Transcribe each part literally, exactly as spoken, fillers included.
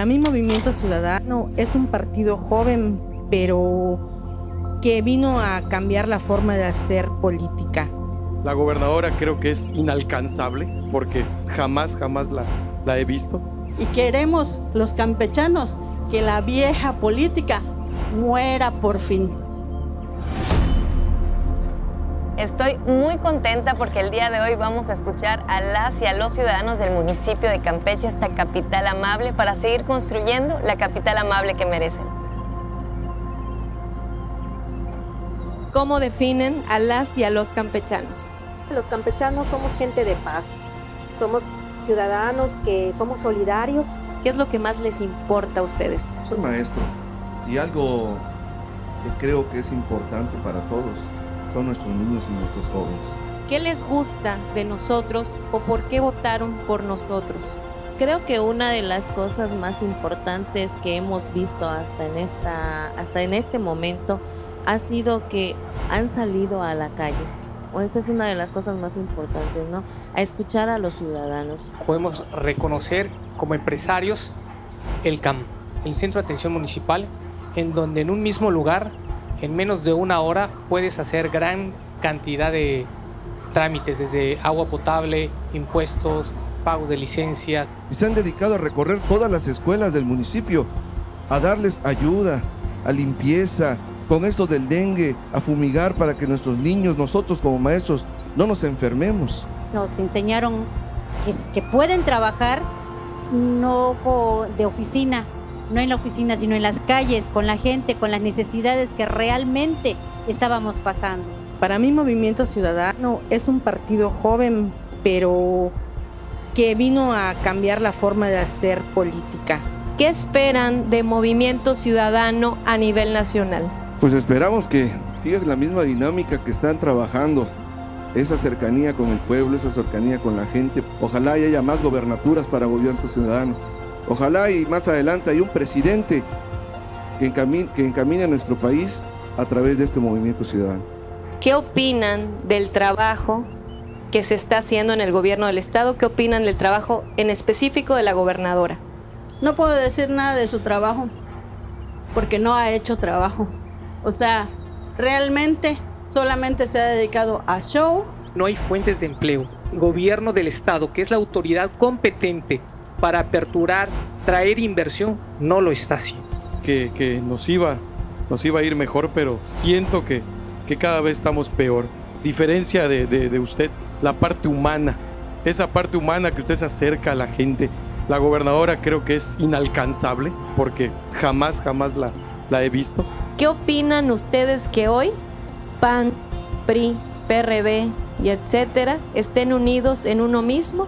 Para mí Movimiento Ciudadano es un partido joven, pero que vino a cambiar la forma de hacer política. La gobernadora creo que es inalcanzable porque jamás, jamás la, la he visto. Y queremos los campechanos que la vieja política muera por fin. Estoy muy contenta porque el día de hoy vamos a escuchar a las y a los ciudadanos del municipio de Campeche, esta capital amable, para seguir construyendo la capital amable que merecen. ¿Cómo definen a las y a los campechanos? Los campechanos somos gente de paz, somos ciudadanos que somos solidarios. ¿Qué es lo que más les importa a ustedes? Soy maestro y algo que creo que es importante para todos son nuestros niños y nuestros jóvenes. ¿Qué les gusta de nosotros o por qué votaron por nosotros? Creo que una de las cosas más importantes que hemos visto hasta en, esta, hasta en este momento ha sido que han salido a la calle. O esa es una de las cosas más importantes, ¿no? A escuchar a los ciudadanos. Podemos reconocer como empresarios el C A M, el Centro de Atención Municipal, en donde en un mismo lugar, en menos de una hora, puedes hacer gran cantidad de trámites, desde agua potable, impuestos, pago de licencia. Y se han dedicado a recorrer todas las escuelas del municipio, a darles ayuda, a limpieza, con esto del dengue, a fumigar para que nuestros niños, nosotros como maestros, no nos enfermemos. Nos enseñaron que, que pueden trabajar no de oficina, no en la oficina, sino en las calles, con la gente, con las necesidades que realmente estábamos pasando. Para mí Movimiento Ciudadano es un partido joven, pero que vino a cambiar la forma de hacer política. ¿Qué esperan de Movimiento Ciudadano a nivel nacional? Pues esperamos que siga la misma dinámica que están trabajando, esa cercanía con el pueblo, esa cercanía con la gente. Ojalá y haya más gobernaturas para Movimiento Ciudadano. Ojalá y más adelante haya un presidente que encamine, que encamine a nuestro país a través de este Movimiento Ciudadano. ¿Qué opinan del trabajo que se está haciendo en el gobierno del estado? ¿Qué opinan del trabajo en específico de la gobernadora? No puedo decir nada de su trabajo, porque no ha hecho trabajo. O sea, realmente solamente se ha dedicado a show. No hay fuentes de empleo. El gobierno del estado, que es la autoridad competente para aperturar, traer inversión, no lo está haciendo. Que, que nos, iba, nos iba a ir mejor, pero siento que, que cada vez estamos peor. Diferencia de, de, de usted, la parte humana, esa parte humana que usted se acerca a la gente. La gobernadora creo que es inalcanzable porque jamás, jamás la, la he visto. ¿Qué opinan ustedes que hoy P A N, P R I, P R D y etcétera estén unidos en uno mismo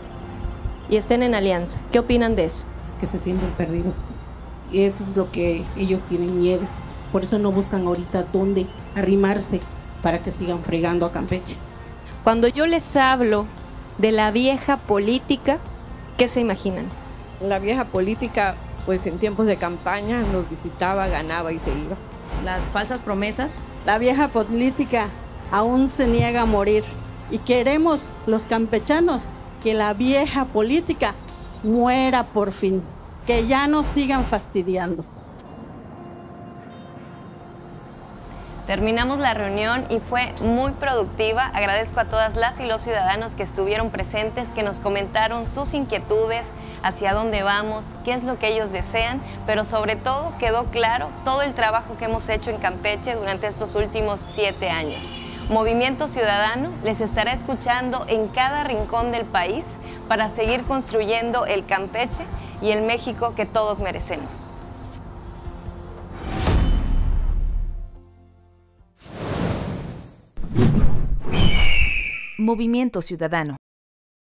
y estén en alianza? ¿Qué opinan de eso? Que se sienten perdidos. Y eso es lo que ellos tienen miedo. Por eso no buscan ahorita dónde arrimarse para que sigan fregando a Campeche. Cuando yo les hablo de la vieja política, ¿qué se imaginan? La vieja política, pues en tiempos de campaña nos visitaba, ganaba y se iba. Las falsas promesas. La vieja política aún se niega a morir. Y queremos los campechanos que la vieja política muera por fin, que ya no sigan fastidiando. Terminamos la reunión y fue muy productiva. Agradezco a todas las y los ciudadanos que estuvieron presentes, que nos comentaron sus inquietudes, hacia dónde vamos, qué es lo que ellos desean, pero sobre todo quedó claro todo el trabajo que hemos hecho en Campeche durante estos últimos siete años. Movimiento Ciudadano les estará escuchando en cada rincón del país para seguir construyendo el Campeche y el México que todos merecemos. Movimiento Ciudadano.